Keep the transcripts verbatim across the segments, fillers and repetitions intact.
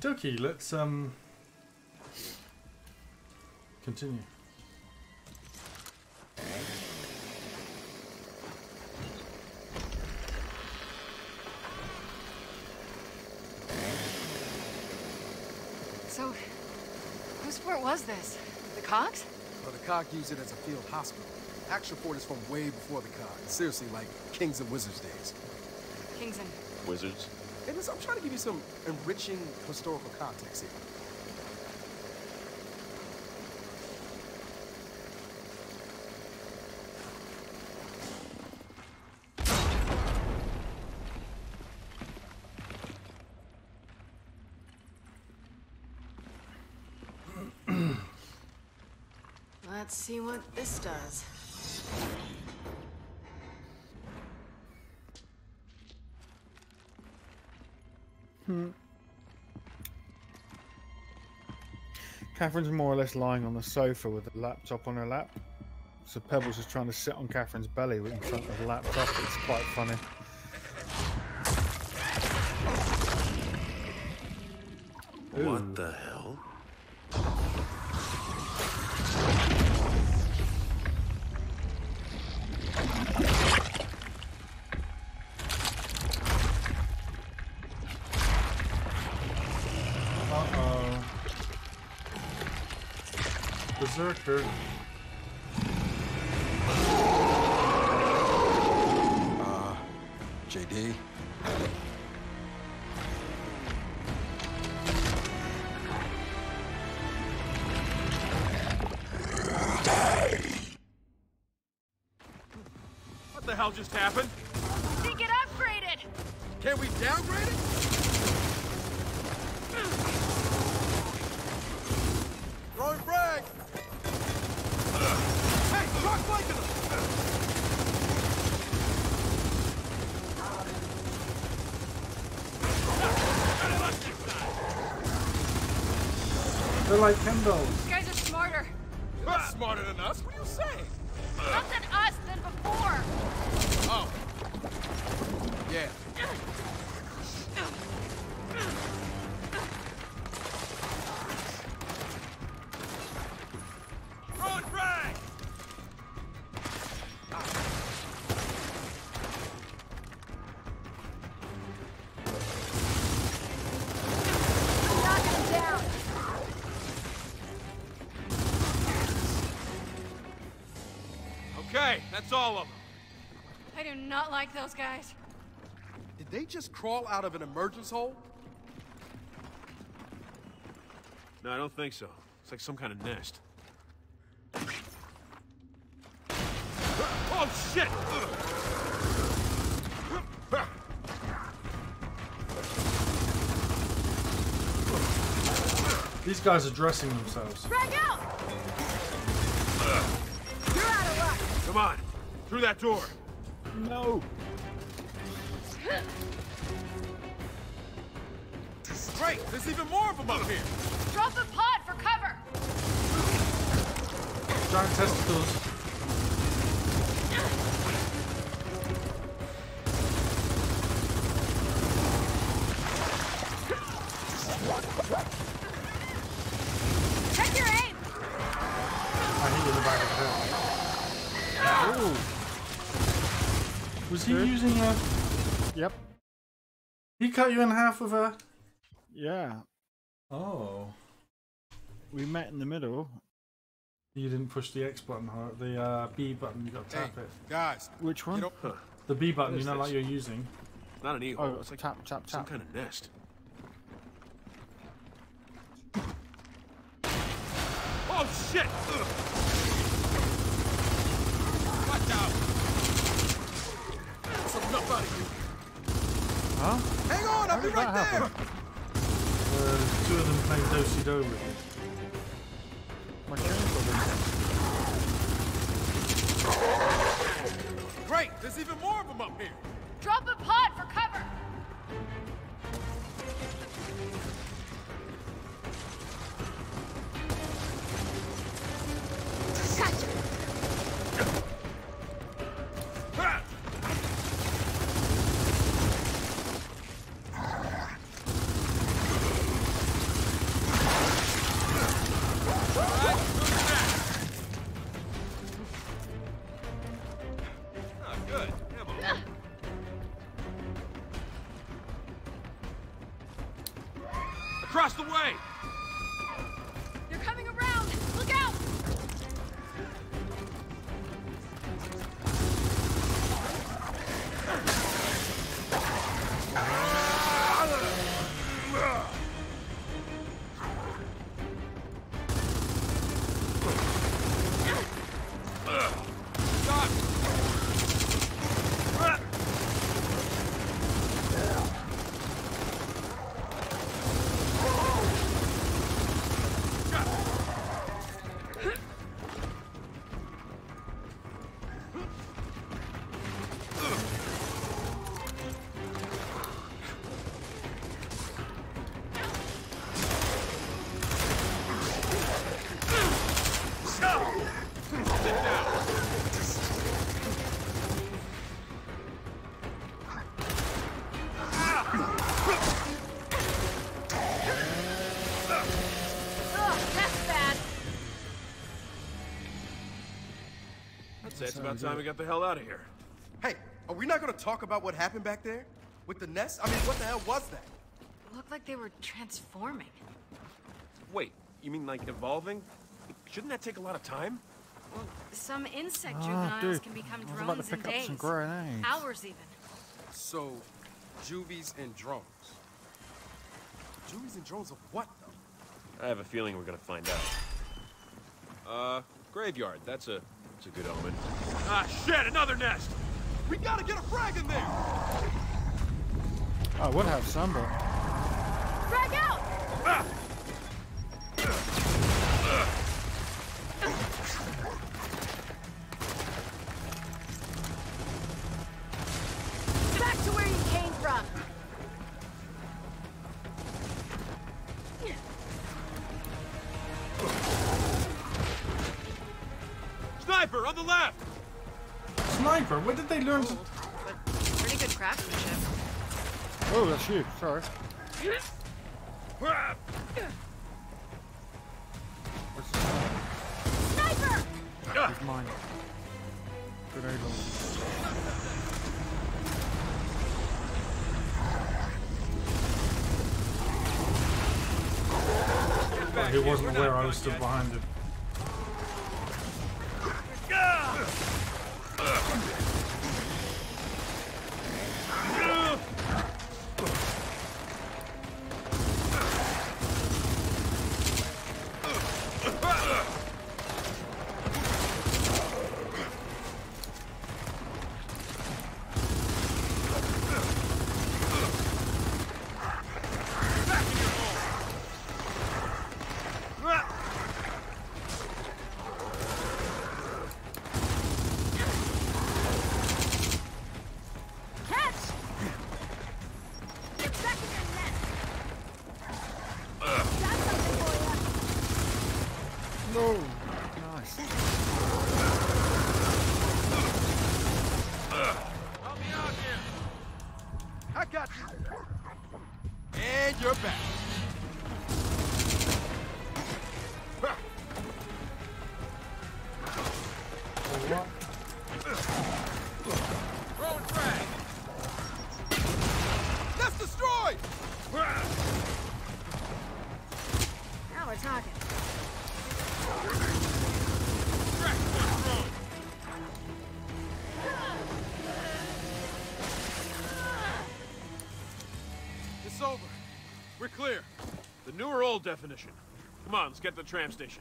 dokie, let's um continue. So, whose fort was this? The Cogs? Well, the Cog used it as a field hospital. Actual fort is from way before the Cog. Seriously, like Kings and Wizards days. Kings and... Wizards? Hey, listen, I'm trying to give you some enriching historical context here. Let's see what this does. Hmm. Catherine's more or less lying on the sofa with a laptop on her lap. So Pebbles is trying to sit on Catherine's belly in front of the laptop. It's quite funny. Ooh. What the hell? Uh-oh. Berserker. Uh, J D. What the hell just happened? I think it upgraded! Can we downgrade it? Throwing frag! Hey, truck flanking them! They're like Kendalls. These guys are smarter. You're not smarter than us. What are you saying? Not than us, than before. Oh. Yeah. Throwing frag! Knock him down. Okay, that's all of them. I do not like those guys. Did they just crawl out of an emergence hole? No, I don't think so. It's like some kind of nest. Oh, shit! These guys are dressing themselves. Frag out! You're out of luck. Come on, through that door. No! Great, there's even more of them up here. Drop a pod for cover. Giant testicles. Check your aim. I hit you in the back of the head. Ooh. Was he Good. using a... Yep. He cut you in half with a... Yeah. Oh. We met in the middle. You didn't push the X button hard. The uh, B button, you got to Hey, tap it. guys. Which one? You know, Huh. The B button, What you is know, like this? you're using. It's not an e-hole. Oh, It's like tap, tap, some tap. kind of nest. Oh, shit! Ugh. watch out. Some enough out of you. Huh? Hang on, I'll be did right that there. happen? Uh, two of them playing do-si-do with you. My chainsaw didn't. Great, there's even more of them up here. Drop a pod for cover. Gotcha. Ah! it's about time we got the hell out of here. Hey, are we not gonna talk about what happened back there? With the nest? I mean, what the hell was that? It looked like they were transforming. Wait, you mean like evolving? Shouldn't that take a lot of time? Well, some insect Ah, juveniles dude, can become I was about to drones in pick up some days. grenades. Hours even. So, juvies and drones. Juvies and drones of what, though? I have a feeling we're gonna find out. Uh, graveyard. That's a, that's a good omen. Ah, shit! Another nest! We gotta get a frag in there! I would have some, but... Frag out! Ah! Back to where you came from. Sniper on the left! Sniper? Where did they learn to... Old, but pretty good craftsmanship. Oh, that's you. Sorry. What's this one? Sniper! It's mine. Grenade launcher. Well, he wasn't aware I was stood behind him. Catch! Get back in your nest. Got something for No. Nice. Help me out here! I got you! And you're back. What? Throwing frag! Nest destroyed! Now we're talking. Crack one thrown! It's over. We're clear. The new or old definition. Come on, let's get to the tram station.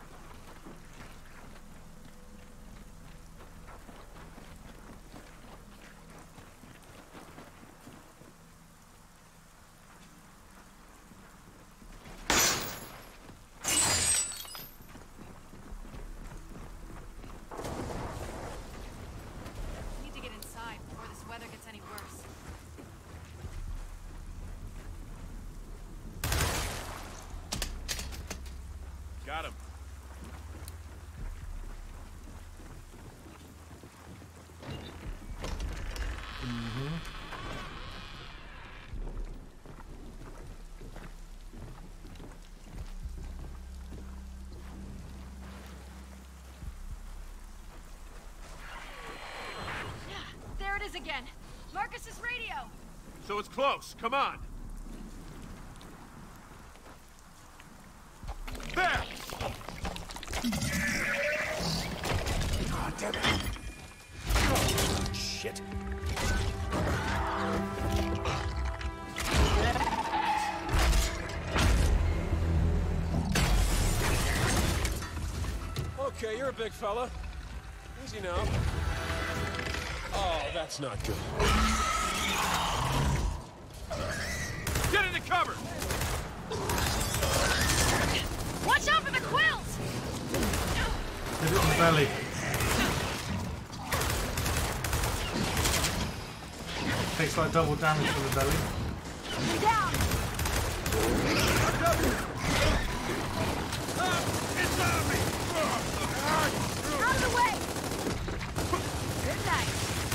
Need to get inside before this weather gets any worse. Got him. There it is again. Marcus's radio. So it's close. Come on. There! God damn it. Oh, shit. Okay, you're a big fella. Easy now. Oh, that's not good. Get into cover! Watch out for the quills! Hit it in the belly. Takes like double damage from the belly. Down! It's on me! Out of the way! Good night.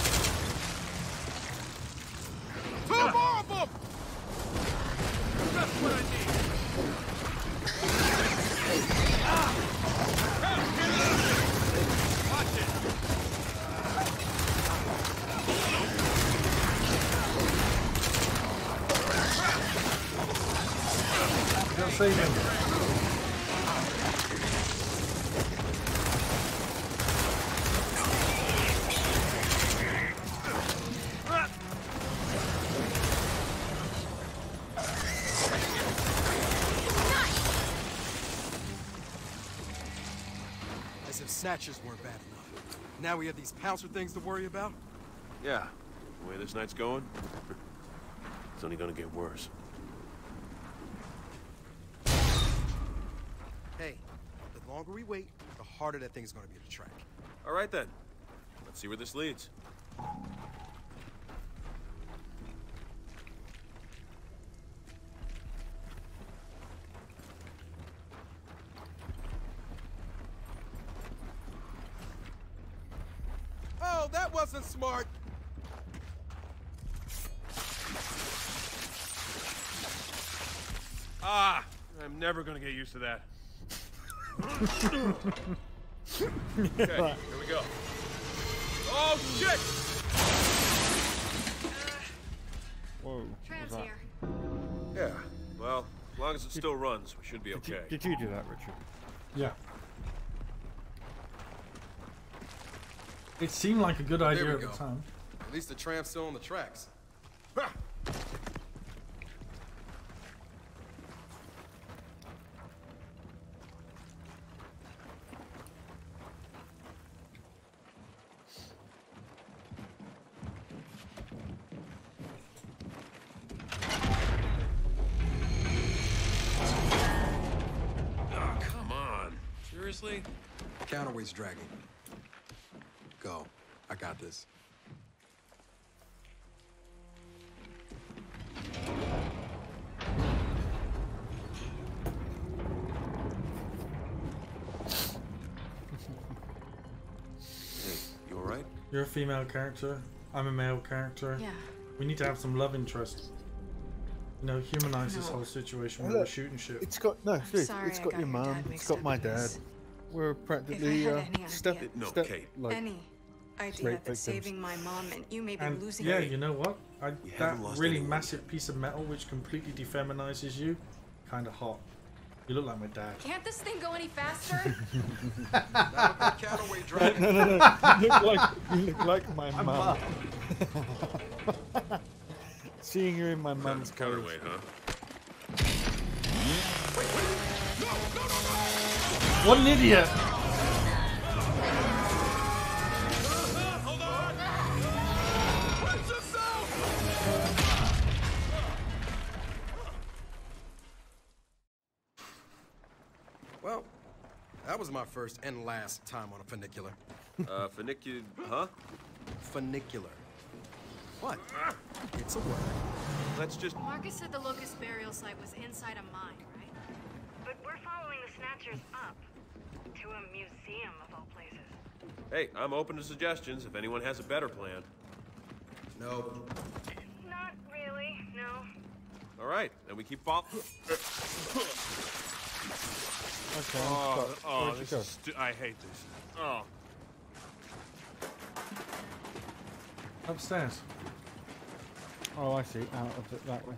Two more of them! That's what I need. Watch it! save him. As if snatchers weren't bad enough. Now we have these pouncer things to worry about? Yeah, the way this night's going, it's only gonna get worse. Hey, the longer we wait, the harder that thing's gonna be to track. All right then, let's see where this leads. Oh, that wasn't smart! Ah, I'm never gonna get used to that. Okay, here we go. Oh shit! Whoa. what was Tram's that? here. Yeah, well, as long as it still runs, we should be Did you, okay. did you do that, Richard? Yeah. It seemed like a good idea we at go. the time. At least the tramp's still on the tracks. Ha! Oh, come on. Seriously? Counterweight's dragging. Go. I got this. Hey, you alright? You're a female character. I'm a male character. Yeah. We need to have some love interest. You know, humanize this No. whole situation Well, where we're look, shooting shit. It's got no. Dude, sorry it's I got got your your mum. dad It's mixed got up my in dad. this. We're practically had uh, any step idea- No, step Kate. like Any idea rape that victims. saving my mom meant you may be And losing yeah, her. you know what? I, We that haven't lost really anyone massive yet. piece of metal which completely defeminizes you, kind of hot. You look like my dad. Can't this thing go any faster? Not with the counterweight dragging. no, no, no. You look like you look like my mum. Seeing you in my mum's clothes. Counterweight, huh? What an idiot! Hold on! Watch yourself! Well, that was my first and last time on a funicular. Uh, funicular, huh? Funicular. What? It's a word. Let's just... Marcus said the Locust burial site was inside a mine, right? But we're following the Snatchers up to a museum of all places. Hey, I'm open to suggestions if anyone has a better plan. No. Not really, no. All right, then we keep following. Okay. Oh, stop. oh, Where'd you this go? is stu- I hate this. Oh. Upstairs. Oh, I see. Out of it that way.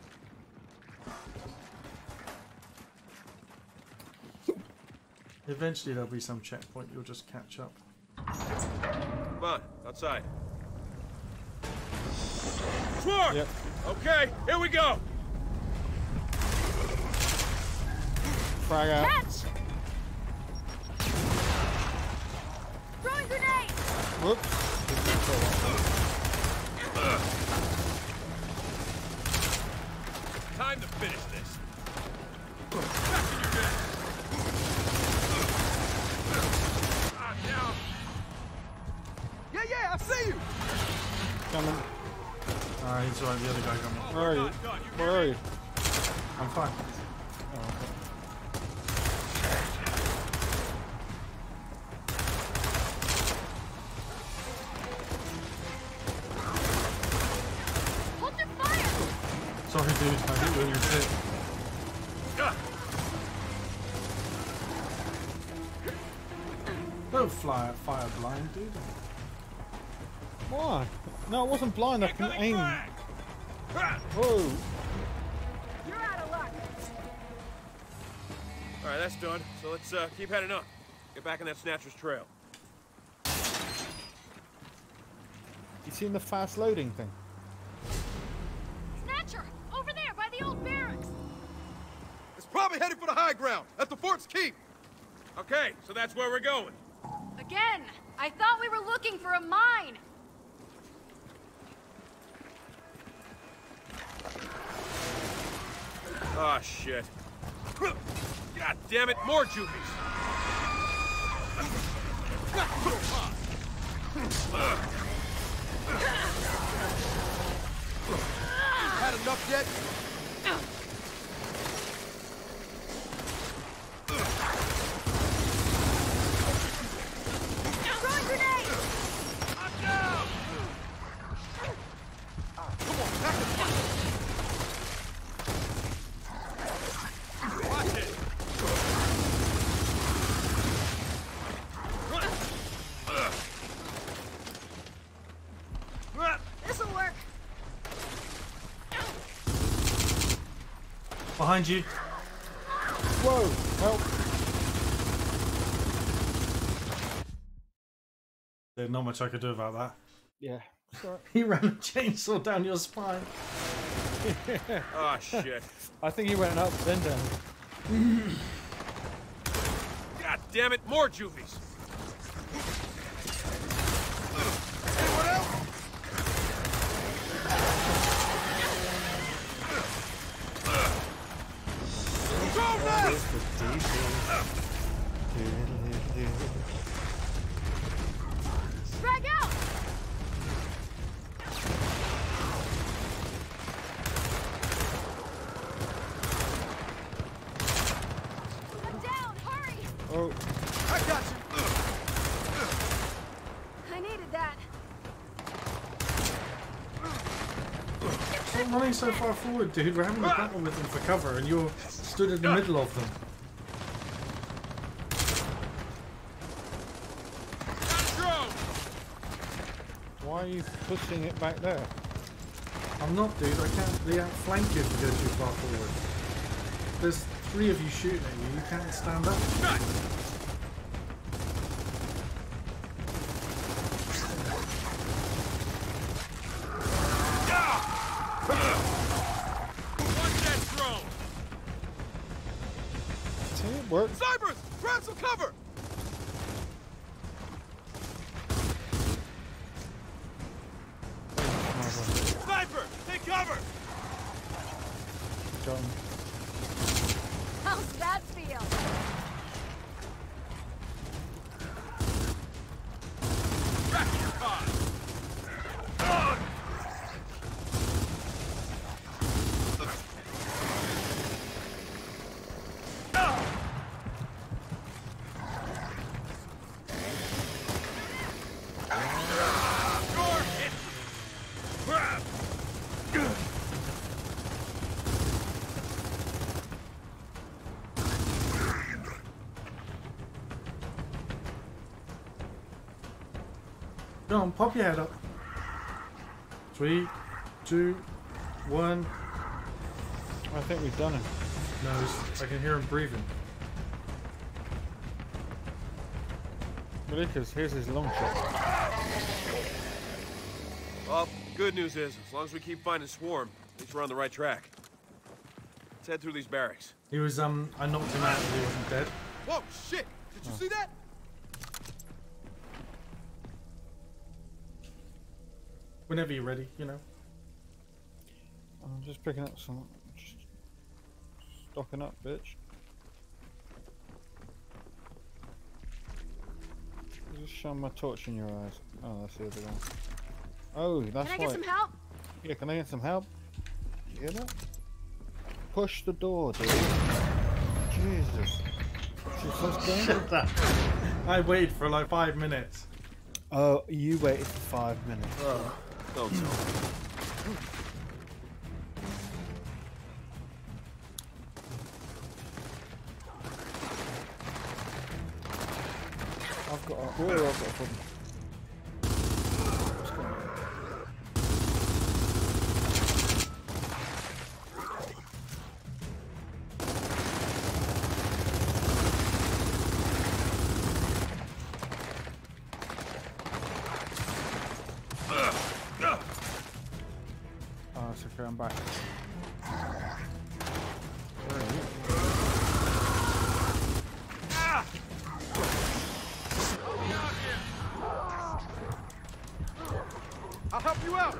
Eventually there'll be some checkpoint, you'll just catch up. Come on, outside. Swarm! Yep. Okay, here we go! Frag out. Catch! Throwing grenade! Whoops. Time to finish this. Back in your bed. Ah, down. Yeah, yeah, I see you! Coming. Ah, he's alright, the other guy got me. Where are you? Where are you? I'm fine. Oh, okay. Hold your fire! Sorry dude, I hit you when you're sick. Ah, Don't fly fire blind, dude. Why? No, I wasn't blind. I can incoming aim. frag. Ah, Whoa. You're out of luck. All right, that's done. So let's uh, keep heading up. Get back on that Snatcher's trail. You seen the fast loading thing? Snatcher! Over there, by the old barracks! It's probably headed for the high ground, at the fort's keep. Okay, so that's where we're going. Again! I thought we were looking for a mine! Ah, shit. God damn it, more juvies! Had enough yet? Throwing grenade! I'm down! Come on, back the fuck. Watch it! This'll work! Behind you. Whoa! Help! There's not much I could do about that. Yeah. Sorry. He ran a chainsaw down your spine. Ah, shit. I think he went up, then down. God damn it, more juvies! Anyone else? Go now! Drag out! I'm down! Hurry! Oh, I got you. I needed that. Stop running so far forward, dude. We're having a battle with them for cover, and you're stood in the middle of them. Drone! why are you pushing it back there? I'm not, dude. I can't. They outflank you if you go too far forward. There's three of you shooting at you. You can't stand up. Shut! Watch that drone! See, it works. Snipers! Grab some cover! Sniper! Take cover! John. How's that feel? Back in your car! Go on, pop your head up. Three, two, one. I think we've done it. No, it's- I can hear him breathing. Really, because here's his long shot. Well, good news is, as long as we keep finding Swarm, at least we're on the right track. Let's head through these barracks. He was, um, I knocked him out and he wasn't dead. Whoa, shit! Did you see that? Whenever you're ready, you know. I'm just picking up some. Just stocking up, bitch. Just shine my torch in your eyes. Oh, that's the other one. Oh, that's Can I why. get some help? Yeah, can I get some help? You hear that? Push the door, dude. Jesus. She's just going. I waited for like five minutes. Oh, you waited for five minutes. Oh, don't tell me. I've got a. Whoa, I've got a problem. Okay, I'm back. Where are you? Ah! I'll help you out.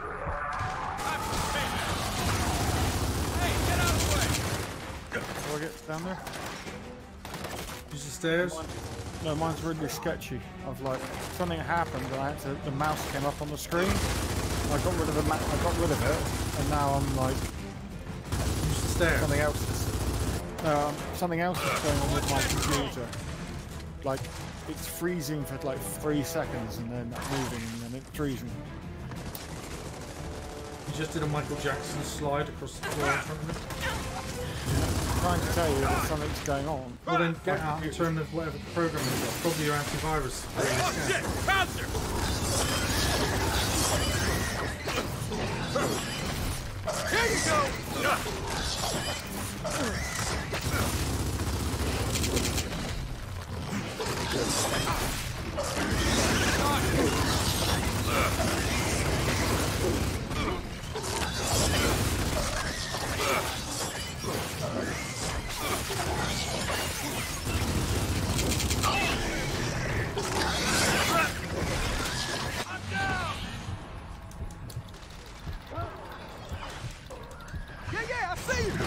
Hey, get out of the way! Do I get down there? Use the stairs. No, mine's really sketchy. I've like something happened and I had to. The mouse came up on the screen. I got rid of the ma I got rid of it, and now I'm like Use the stairs. something else. Is, um, something else is going on with my computer. Like it's freezing for like three seconds and then moving and then it's freezing. You just did a Michael Jackson slide across the floor in front of me. I'm trying to tell you that something's going on. Well then get out and turn the whatever program is off. Probably your antivirus. Oh shit! Bouncer! Here you go. Yeah, yeah, I see you.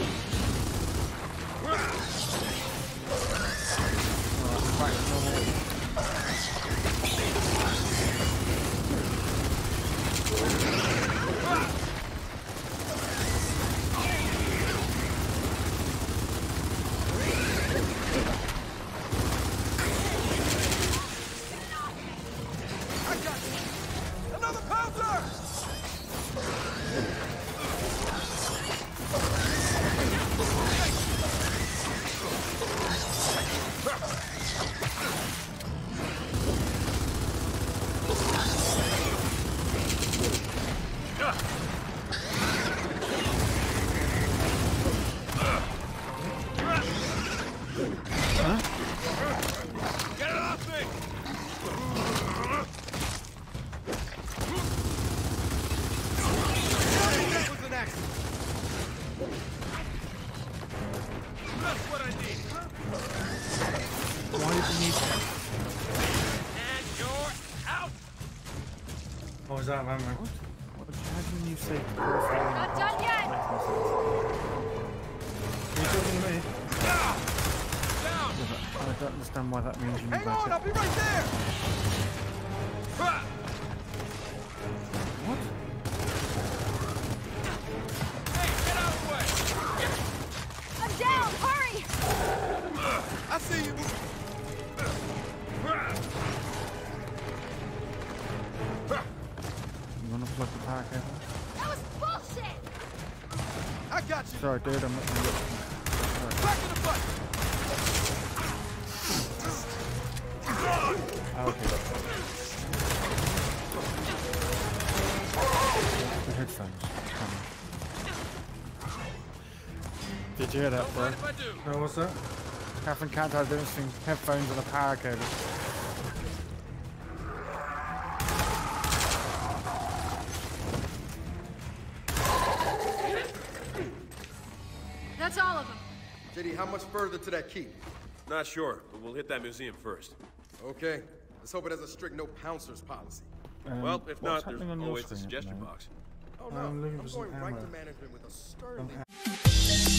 I got you. Another pouncer. Get it off me! That was an accident. That's what I need. Why did you need that? And you're out! Oh, is that man? What? What? How can you say? Not done yet! Are you talking to me? Down! I don't understand why that means you need Hang back on, I'll up. be right there. Ah! What? Hey, get out of the way! I'm down! Hurry! I see you. You wanna plug the power cable? That was bullshit! I got you. Sorry, dude. I'm. I'm Back to the button. okay. The headphones. Coming. Did you hear that, bro? What if I do? No, what's that? Catherine can't have anything. Headphones and a power cable. That's all of them. J D, how much further to that keep? Not sure, but we'll hit that museum first. Okay. Let's hope it has a strict no pouncers policy. Um, Well, if what's not, happening there's on your always the screen at the suggestion moment? box. Oh no, I'm I'm, looking for some going right ammo. to management with a stern. Some